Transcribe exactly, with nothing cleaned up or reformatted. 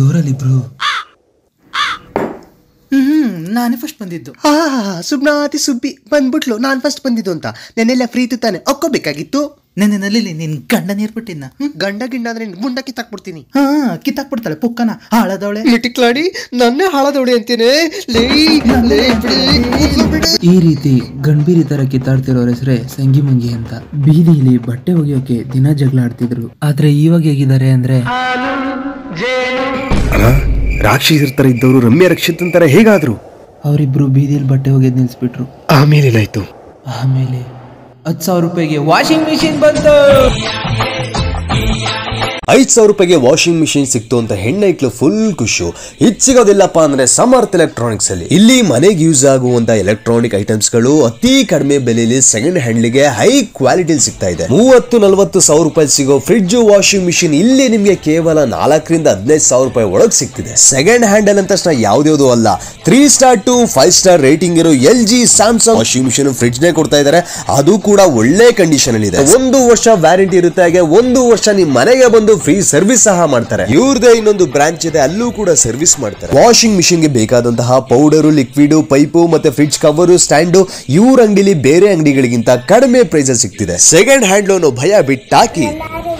ದೂರಲ್ಲಿಬ್ರು. ಹ್ಮ್ ನಾನೇ ಫಸ್ಟ್ ಬಂದಿದ್ದು. ಹಾ ಸುಬ್ನಾತಿ ಸುಬ್ಬಿ ಬಂದ್ಬಿಟ್ಲು ನಾನ್ ಫಸ್ಟ್ ಬಂದಿದ್ದು ಅಂತ. ನೆನ್ನೆಲ್ಲ ಫ್ರೀ ಇತ್ತು ತಾನೆ, ಒಕ್ಕೋಬೇಕಾಗಿತ್ತು. ನೆನ್ನೆನಲ್ಲಿ ನಿನ್ ಗಂಡ ನೀರ್ಬಿಟ್ಟಿನ ಗಂಡ ಗಿಂಡ ಅಂದ್ರೆ ಗುಂಡ ಕಿತ್ತಾಕ್ಬಿಡ್ತೀನಿ. ಹಾ ಕಿತ್ತಾಕ್ಬಿಡ್ತಾಳೆ ಪುಕ್ಕನ ಹಾಳದವಳೆ ಲಿಟಿಕ್ಲಾಡಿ ನನ್ನೇ ಹಾಳದವಳೆ ಅಂತೀನಿ. ಈ ರೀತಿ ಗಂಭೀರಿ ತರ ಕಿತ್ತಾಡ್ತಿರೋರ ಹೆಸರೇ ಸಂಗಿ ಮಂಗಿ ಅಂತ. ಬೀದಿಲಿ ಬಟ್ಟೆ ಒಗೆಯೋಕೆ ದಿನ ಜಗಳ ಆಡ್ತಿದ್ರು. ಆದ್ರೆ ಇವಾಗ ಹೇಗಿದ್ದಾರೆ ಅಂದ್ರೆ ರಾಕ್ಷಸರ ತರ ಇದ್ದವರು ರಮ್ಯ ರಕ್ಷಿತನ್ ತರ ಹೇಗಾದ್ರು. ಅವರಿಬ್ರು ಬೀದಿಯಲ್ಲಿ ಬಟ್ಟೆ ಒಗೆದ್ ನಿಲ್ಸ್ಬಿಟ್ರು. ಆಮೇಲೆ ಏನಾಯ್ತು? ಆಮೇಲೆ ಹತ್ತು ಸಾವಿರ ರೂಪಾಯಿಗೆ ವಾಷಿಂಗ್ ಮಿಷಿನ್ ಬಂತು. ಐದ್ ಸಾವಿರ ರೂಪಾಯಿಗೆ ವಾಷಿಂಗ್ ಮಿಷಿನ್ ಸಿಕ್ತು ಅಂತ ಹೆಣ್ಣೈಕ್ಳು ಫುಲ್ ಖುಷು. ಇದು ಸಿಗೋದಿಲ್ಲಪ್ಪ ಅಂದ್ರೆ ಸಮರ್ಥ ಎಲೆಕ್ಟ್ರಾನಿಕ್ಸ್ ಅಲ್ಲಿ. ಇಲ್ಲಿ ಮನೆಗೆ ಯೂಸ್ ಆಗುವಂತ ಎಲೆಕ್ಟ್ರಾನಿಕ್ ಐಟಮ್ಸ್ ಗಳು ಅತಿ ಕಡಿಮೆ ಬೆಲೆಯಲ್ಲಿ ಸೆಕೆಂಡ್ ಹ್ಯಾಂಡ್ಗೆ ಹೈ ಕ್ವಾಲಿಟಿ ಸಿಗ್ತಾ ಇದೆ. ಮೂವತ್ತು ನಲ್ವತ್ತು ಸಾವಿರ ರೂಪಾಯಿ ಸಿಗೋ ಫ್ರಿಡ್ಜ್ ವಾಷಿಂಗ್ ಮಿಷಿನ್ ಇಲ್ಲಿ ನಿಮ್ಗೆ ಕೇವಲ ನಾಲ್ಕರಿಂದ ಹದಿನೈದು ಸಾವಿರ ರೂಪಾಯಿ ಒಳಗೆ ಸಿಗ್ತಿದೆ. ಸೆಕೆಂಡ್ ಹ್ಯಾಂಡ್ ಅಂದ ತಕ್ಷಣ ಯಾವ್ದು ಅಲ್ಲ, three star to five star rating ಇರೋ L G Samsung washing machine fridge ನೇ ಕೊಡ್ತಾ ಇದಾರೆ. ಅದು ಕೂಡ ಒಳ್ಳೆ ಕಂಡೀಷನ್ ಅಲ್ಲಿ ಇದೆ. ಒಂದು ವರ್ಷ ವ್ಯಾರಂಟಿ ಇರುತ್ತೆ. ಹಾಗೆ ಒಂದು ವರ್ಷ ನಿಮ್ ಮನೆಗೆ ಬಂದು ಫ್ರೀ ಸರ್ವಿಸ್ ಸಹ ಮಾಡ್ತಾರೆ. ಇವ್ರದೇ ಇನ್ನೊಂದು ಬ್ರಾಂಚ್ ಇದೆ, ಅಲ್ಲೂ ಕೂಡ ಸರ್ವಿಸ್ ಮಾಡ್ತಾರೆ. ವಾಷಿಂಗ್ ಮಿಷಿನ್ ಗೆ ಬೇಕಾದಂತಹ ಪೌಡರ್, ಲಿಕ್ವಿಡ್, ಪೈಪು ಮತ್ತೆ ಫ್ರಿಡ್ಜ್ ಕವರ್, ಸ್ಟ್ಯಾಂಡ್ ಇವ್ರ ಅಂಗಡಿಲಿ ಬೇರೆ ಅಂಗಡಿಗಳಿಗಿಂತ ಕಡಿಮೆ ಪ್ರೈಸ್ ಸಿಗ್ತಿದೆ. ಸೆಕೆಂಡ್ ಹ್ಯಾಂಡ್ ಲೋನ್ ಭಯ ಬಿಟ್ಟಾಕಿ